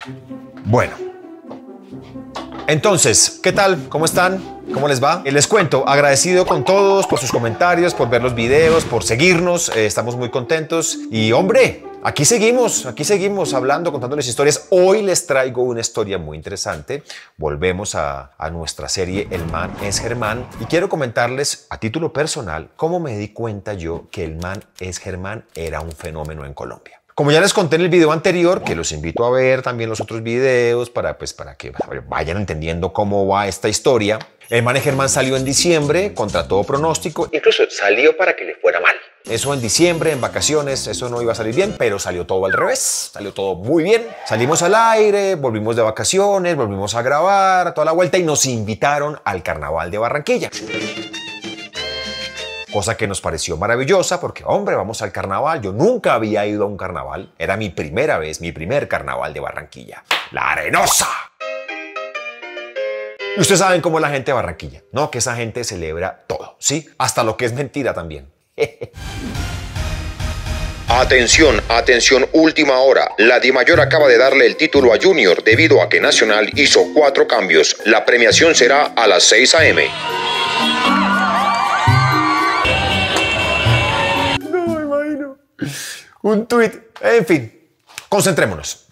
Bueno, entonces, ¿qué tal? ¿Cómo están? ¿Cómo les va? Les cuento, agradecido con todos por sus comentarios, por ver los videos, por seguirnos. Estamos muy contentos. Y hombre, aquí seguimos hablando, contándoles historias. Hoy les traigo una historia muy interesante. Volvemos a nuestra serie El Man es Germán. Y quiero comentarles a título personal cómo me di cuenta yo que El Man es Germán era un fenómeno en Colombia. Como ya les conté en el video anterior, que los invito a ver también los otros videos para que vayan entendiendo cómo va esta historia. El Man es Germán salió en diciembre contra todo pronóstico. Incluso salió para que le fuera mal. Eso en diciembre, en vacaciones, eso no iba a salir bien, pero salió todo al revés. Salió todo muy bien. Salimos al aire, volvimos de vacaciones, volvimos a grabar toda la vuelta y nos invitaron al Carnaval de Barranquilla. Cosa que nos pareció maravillosa porque, hombre, vamos al carnaval. Yo nunca había ido a un carnaval. Era mi primera vez, mi primer carnaval de Barranquilla. ¡La Arenosa! Y ustedes saben cómo es la gente de Barranquilla, ¿no? Que esa gente celebra todo, ¿sí? Hasta lo que es mentira también. Atención, atención, última hora. La Dimayor acaba de darle el título a Junior debido a que Nacional hizo 4 cambios. La premiación será a las 6 a.m. Un tuit. En fin, concentrémonos.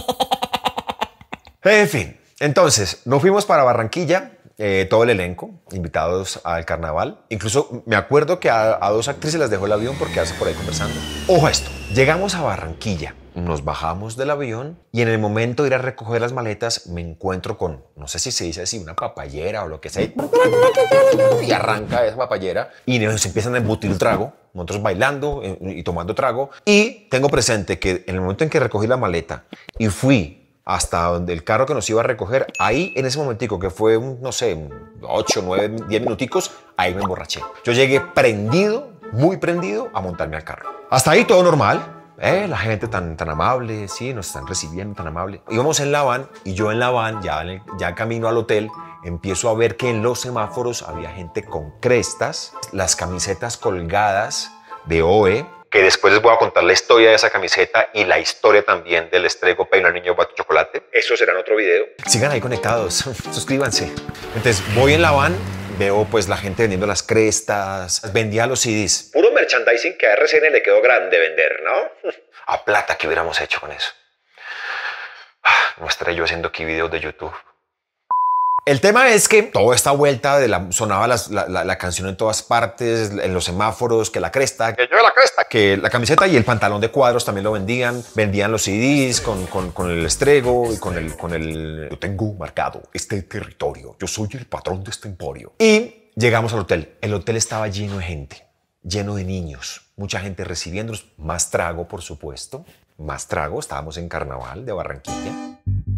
En fin, entonces nos fuimos para Barranquilla, todo el elenco, invitados al carnaval. Incluso me acuerdo que a 2 actrices las dejó el avión por quedarse por ahí conversando. Ojo a esto, llegamos a Barranquilla, nos bajamos del avión y en el momento de ir a recoger las maletas me encuentro con, no sé si se dice así, una papayera o lo que sea. Y arranca esa papayera y nos empiezan a embutir el trago. Nosotros bailando y tomando trago. Y tengo presente que en el momento en que recogí la maleta y fui hasta donde el carro que nos iba a recoger, ahí en ese momentico que fue, no sé, 8, 9, 10 minuticos, ahí me emborraché. Yo llegué prendido, muy prendido, a montarme al carro. Hasta ahí todo normal. La gente tan amable, sí, nos están recibiendo tan amable. Íbamos en la van y yo en la van, ya camino al hotel, empiezo a ver que en los semáforos había gente con crestas, las camisetas colgadas de OE, que después les voy a contar la historia de esa camiseta y la historia también del estrego Peino al Niño Bato Chocolate. Eso será en otro video. Sigan ahí conectados, suscríbanse. Entonces voy en la van, veo pues la gente vendiendo las crestas, vendía los CDs. Puro merchandising que a RCN le quedó grande vender, ¿no? A plata que hubiéramos hecho con eso. No estaré yo haciendo aquí videos de YouTube. El tema es que toda esta vuelta sonaba la canción en todas partes, en los semáforos, que la cresta, que yo la cresta, que la camiseta y el pantalón de cuadros también lo vendían los CDs con el estrego y con el yo tengo marcado este territorio, yo soy el patrón de este emporio. Y llegamos al hotel. El hotel estaba lleno de gente, lleno de niños, mucha gente recibiéndonos, más trago, por supuesto, más trago. Estábamos en Carnaval de Barranquilla.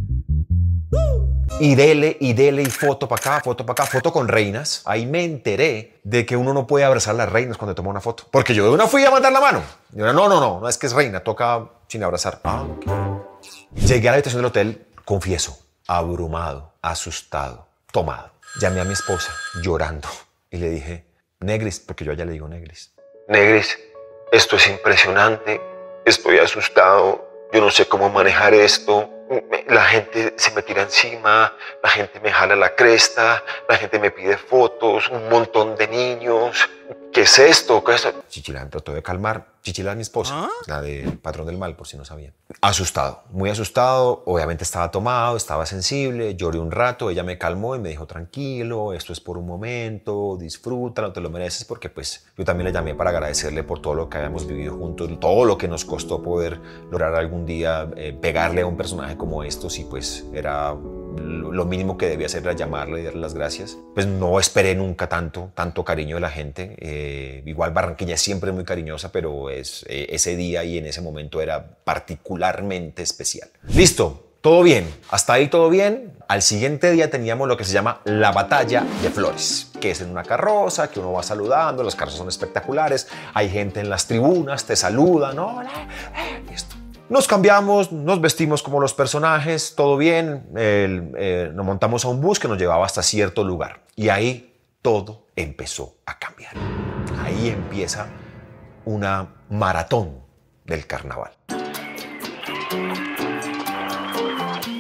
Y dele, y foto para acá, foto con reinas. Ahí me enteré de que uno no puede abrazar a las reinas cuando toma una foto. Porque yo de una fui a mandar la mano. Y una, no, es que es reina, toca sin abrazar. Okay. Llegué a la habitación del hotel, confieso, abrumado, asustado, tomado. Llamé a mi esposa, llorando, y le dije, Negris, porque yo a ella le digo Negris. Negris, esto es impresionante, estoy asustado, yo no sé cómo manejar esto. La gente se me tira encima, la gente me jala la cresta, la gente me pide fotos, un montón de niños. ¿Qué es esto? ¿Qué es esto? Chichilán trató de calmar. Chichilán es mi esposa, la del patrón del mal, por si no sabían. Asustado, muy asustado. Obviamente estaba tomado, estaba sensible. Lloré un rato, ella me calmó y me dijo, tranquilo, esto es por un momento, disfrútalo, te lo mereces, porque pues yo también le llamé para agradecerle por todo lo que habíamos vivido juntos, todo lo que nos costó poder lograr algún día pegarle a un personaje como estos, y pues era lo mínimo que debía hacer era llamarle y darle las gracias. Pues no esperé nunca tanto cariño de la gente. Igual Barranquilla siempre es muy cariñosa, pero ese día y en ese momento era particularmente especial. Listo, todo bien. Hasta ahí todo bien. Al siguiente día teníamos lo que se llama la batalla de flores, que es en una carroza, que uno va saludando. Las carrozas son espectaculares. Hay gente en las tribunas, te saludan. Hola, listo. Nos cambiamos, nos vestimos como los personajes, todo bien, nos montamos a un bus que nos llevaba hasta cierto lugar. Y ahí todo empezó a cambiar. Ahí empieza una maratón del carnaval.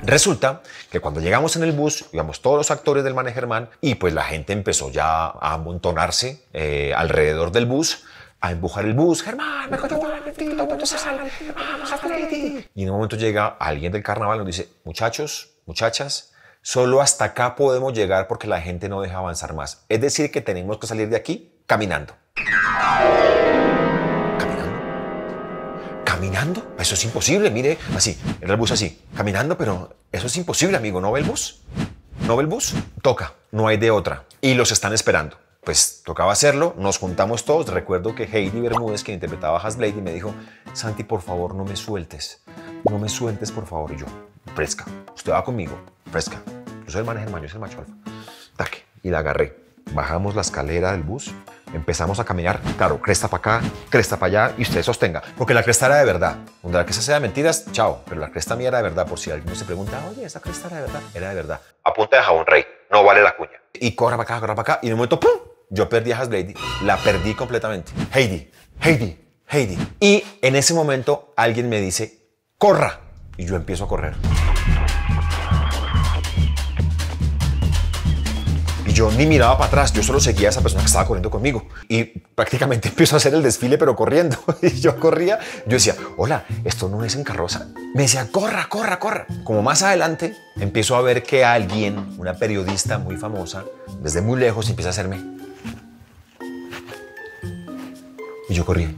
Resulta que cuando llegamos en el bus, íbamos todos los actores del Mané Germán y pues la gente empezó ya a amontonarse alrededor del bus, a empujar el bus. Germán, me contó y en un momento llega alguien del carnaval y nos dice, muchachos, muchachas, solo hasta acá podemos llegar porque la gente no deja avanzar más. Es decir, que tenemos que salir de aquí caminando. ¿Caminando? Eso es imposible, mire, así, era el bus así, caminando, pero eso es imposible, amigo, ¿no ve el bus? ¿No ve el bus? Toca, no hay de otra. Y los están esperando. Pues tocaba hacerlo, nos juntamos todos. Recuerdo que Heidi Bermúdez, que interpretaba a Hasblady, me dijo, Santi, por favor, no me sueltes, por favor. Y yo, fresca, usted va conmigo, fresca. Yo soy el Mané Germán, yo soy el macho alfa. Taque, y la agarré. Bajamos la escalera del bus, empezamos a caminar, claro, cresta para acá, cresta para allá, y usted sostenga, porque la cresta era de verdad. Donde la cresta sea de mentiras, chao, pero la cresta mía era de verdad, por si alguien se pregunta, oye, ¿esa cresta era de verdad? Era de verdad. A punta de jabón rey, no vale la cuña. Y corra para acá, y en un momento, ¡pum! Yo perdí a Hasblady, la perdí completamente. Heidi. Y en ese momento alguien me dice, corra, y yo empiezo a correr. Yo ni miraba para atrás, yo solo seguía a esa persona que estaba corriendo conmigo y prácticamente empiezo a hacer el desfile pero corriendo. Y yo corría, yo decía, hola, esto no es en carroza. Me decía, corra. Como más adelante empiezo a ver que alguien, una periodista muy famosa, desde muy lejos empieza a hacerme. Y yo corría.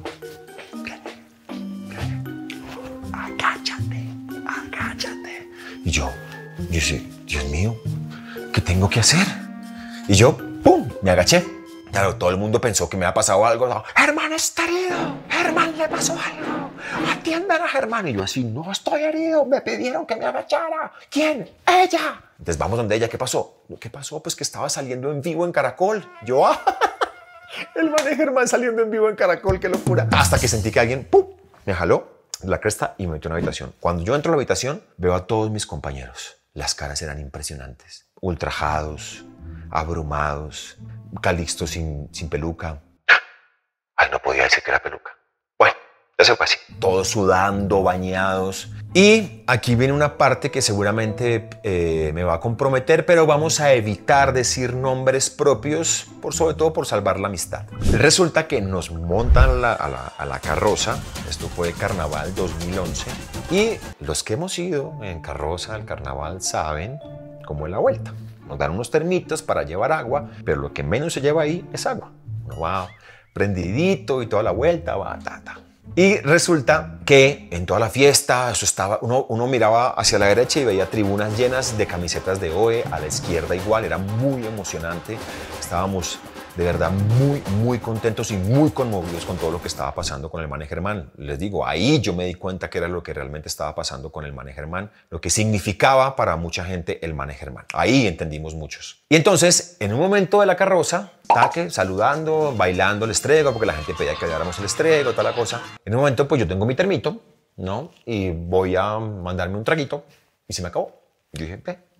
Agáchate. Y yo decía, Dios mío, ¿qué tengo que hacer? Y yo, ¡pum!, me agaché. Claro, todo el mundo pensó que me había pasado algo. No, Germán está herido. Germán le pasó algo. Atiendan a Germán. Y yo así, no estoy herido. Me pidieron que me agachara. ¿Quién? Ella. Entonces vamos donde ella. ¿Qué pasó? ¿Qué pasó? Pues que estaba saliendo en vivo en Caracol. Yo, el Mané Germán saliendo en vivo en Caracol. ¡Qué locura! Hasta que sentí que alguien, ¡pum!, me jaló la cresta y me metió en la habitación. Cuando yo entro a la habitación, veo a todos mis compañeros. Las caras eran impresionantes. Ultrajados, abrumados, Calixto sin peluca. Ay, no podía decir que era peluca. Bueno, eso fue así. Todos sudando, bañados. Y aquí viene una parte que seguramente me va a comprometer, pero vamos a evitar decir nombres propios, sobre todo por salvar la amistad. Resulta que nos montan a la carroza. Esto fue Carnaval 2011. Y los que hemos ido en carroza al carnaval saben cómo es la vuelta. Nos dan unos termitos para llevar agua, pero lo que menos se lleva ahí es agua. Uno va prendidito y toda la vuelta va, Y resulta que en toda la fiesta eso estaba, uno miraba hacia la derecha y veía tribunas llenas de camisetas de OE, a la izquierda igual, era muy emocionante. Estábamos de verdad muy contentos y muy conmovidos con todo lo que estaba pasando con el Mané Germán. Les digo, ahí yo me di cuenta que era lo que realmente estaba pasando con el Mané Germán, lo que significaba para mucha gente el Mané Germán. Ahí entendimos muchos. Y entonces, en un momento de la carroza, taque, saludando, bailando el estrego, porque la gente pedía que bailáramos el estrego, toda la cosa. En un momento, pues yo tengo mi termito, ¿no? Y voy a mandarme un traguito y se me acabó. Yo dije,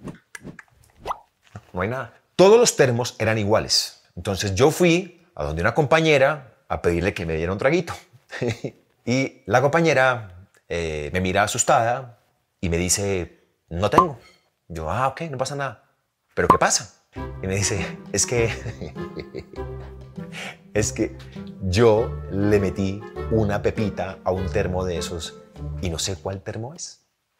no hay nada. Todos los termos eran iguales. Entonces yo fui a donde una compañera a pedirle que me diera un traguito. Y la compañera me mira asustada y me dice, no tengo. Yo, ok, no pasa nada. ¿Pero qué pasa? Y me dice, es que yo le metí una pepita a un termo de esos y no sé cuál termo es.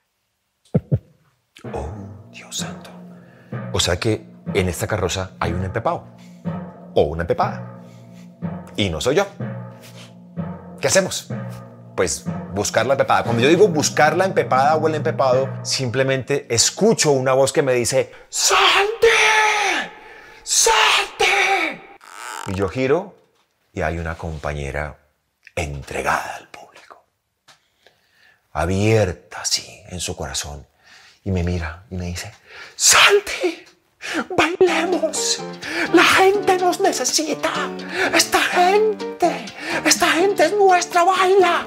Oh, Dios santo. O sea que en esta carroza hay un empepado o una empepada y no soy yo. ¿Qué hacemos? Pues buscar la empepada. Cuando yo digo buscar la empepada o el empepado, simplemente escucho una voz que me dice ¡Santi! ¡Santi! Y yo giro y hay una compañera entregada al público, abierta así en su corazón, y me mira y me dice, ¡Santi! ¡Bailemos! ¡La gente nos necesita! ¡Esta gente es nuestra! ¡Baila!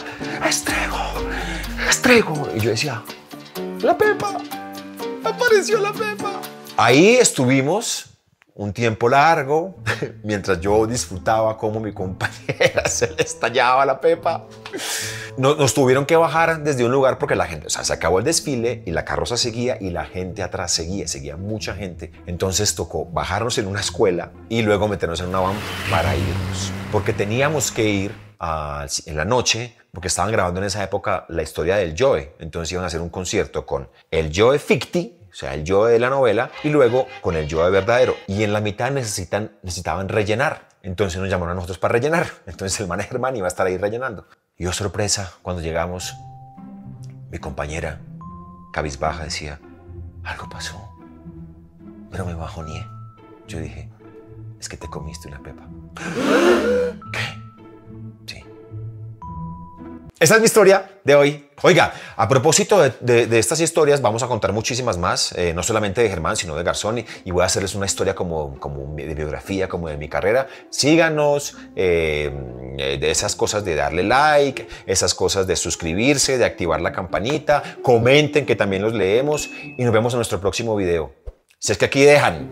¡Estrego! Y yo decía, ¡la Pepa! ¡Apareció la Pepa! Ahí estuvimos un tiempo largo, mientras yo disfrutaba como mi compañera se le estallaba la pepa. Nos tuvieron que bajar desde un lugar porque la gente, o sea, se acabó el desfile y la carroza seguía y la gente atrás seguía mucha gente. Entonces tocó bajarnos en una escuela y luego meternos en una van para irnos, porque teníamos que ir en la noche, porque estaban grabando en esa época la historia del Joe. Entonces iban a hacer un concierto con el Joe ficti, o sea, el Joe de la novela, y luego con el Joe verdadero. Y en la mitad necesitaban rellenar. Entonces nos llamaron a nosotros para rellenar. Entonces el man Germán iba a estar ahí rellenando. Y oh, sorpresa, cuando llegamos, mi compañera, cabizbaja, decía, algo pasó, pero me bajoneé. Yo dije, es que te comiste una pepa. ¿Qué? Sí. Esa es mi historia de hoy. Oiga, a propósito de estas historias, vamos a contar muchísimas más, no solamente de Germán, sino de Garzón, y voy a hacerles una historia como de biografía, como de mi carrera. Síganos, de esas cosas de darle like, esas cosas de suscribirse, de activar la campanita, comenten que también los leemos y nos vemos en nuestro próximo video. Si es que aquí dejan.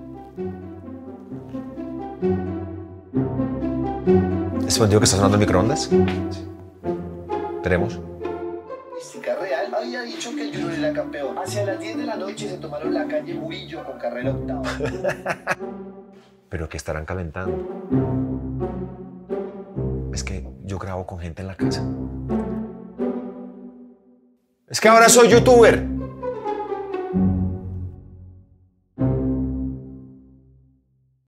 ¿Es momento que está sonando el microondas? Esperemos. Real había dicho que el Junior era campeón. Hacia las 10 de la noche se tomaron la calle Murillo con carrera octava. ¿Pero qué estarán calentando? Es que yo grabo con gente en la casa. Es que ahora soy youtuber.